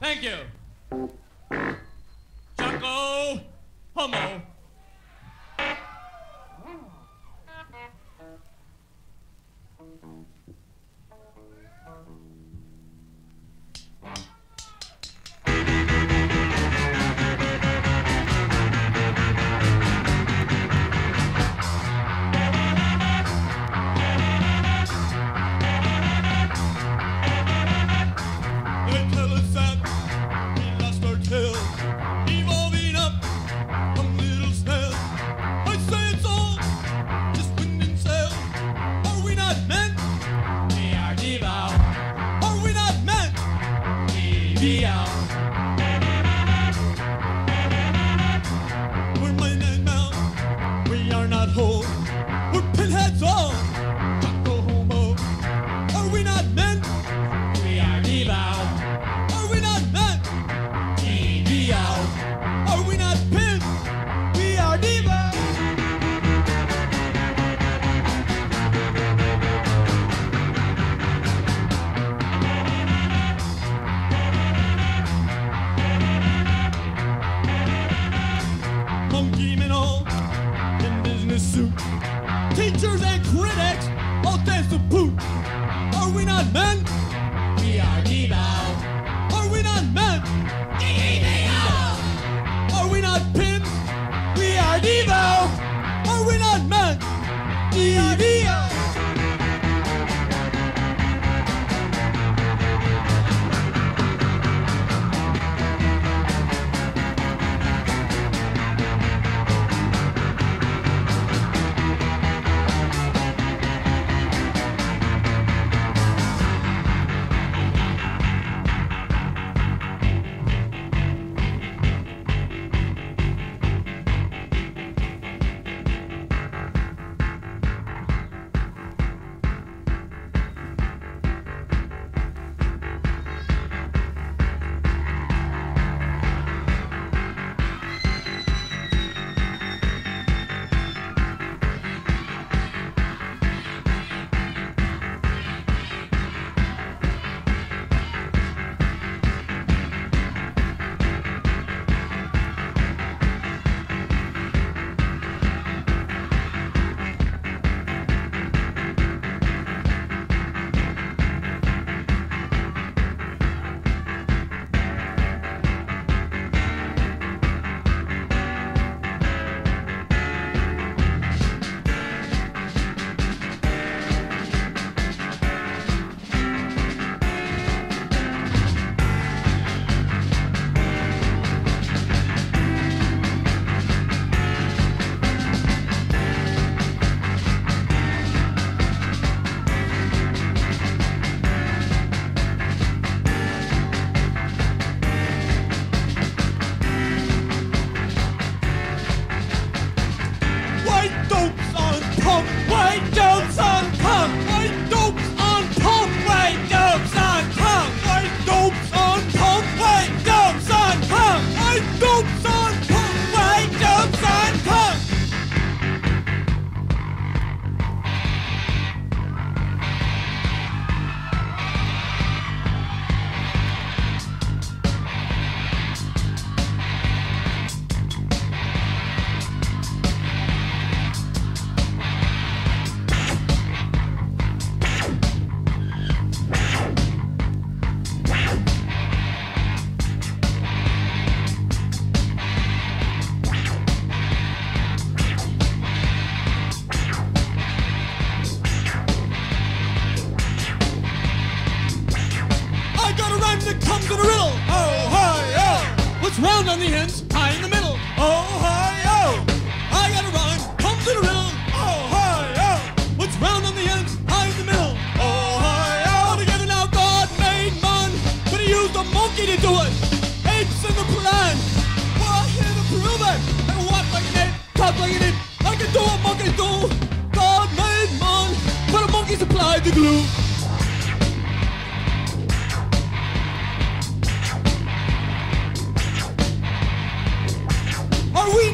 Thank you. Jocko Homo. We're men now, we are not whole. We're pinheads all. Jocko Homo. Are we not men? We are Devo. Are we not men? Devo. Are we not pins? We are Devo. Monkey men all in business suit. Teachers and critics all dance the boot. Are we not men? We are Devo. Are we not men? Are we not pins? We are Devo. Are we not men? Devo. That comes in a riddle. Oh, hi, oh. What's round on the ends, high in the middle? Oh, hi, oh. I got a rhyme, comes in a riddle. Oh, hi, oh. What's round on the ends, high in the middle? Oh, hi, oh. Together now, God made man, but he used a monkey to do it. Apes in the plan. Well, I here to prove it. And walk like an ape, talk like an ape. I can do what monkeys do. God made man, but a monkey supplied the glue. Are we